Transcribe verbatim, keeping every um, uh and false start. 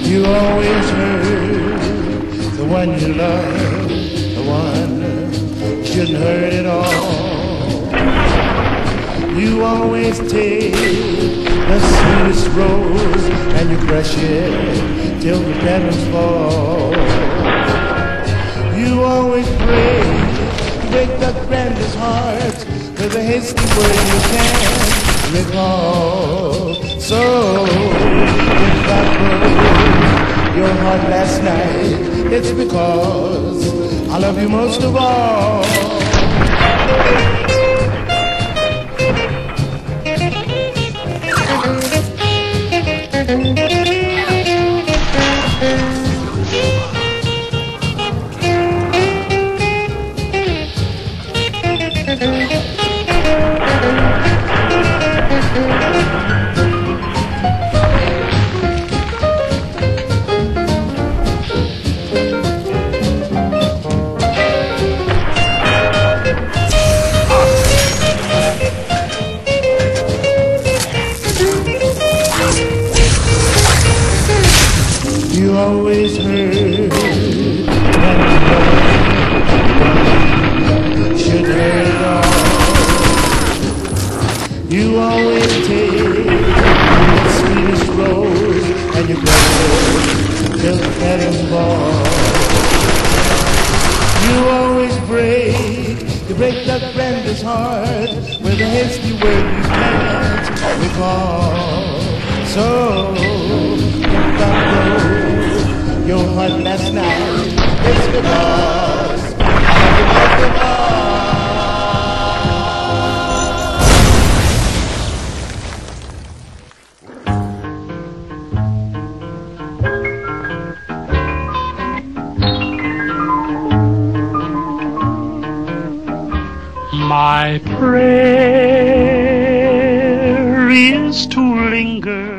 You always hurt the one you love, the one shouldn't hurt at all. You always take the sweetest rose and you crush it till the petals fall. You always break, break the grandest heart with a hasty word you can't recall. So if I broke your heart last night, it's because I love you most of all. You always hurt when you love, should hurt it all. You always take the sweetest rose and you go till the petals fall. You always break, you break the grandest heart with a hasty word you can't recall. So if I broke your heart last night, it's because I love you most of all. My prayer is to linger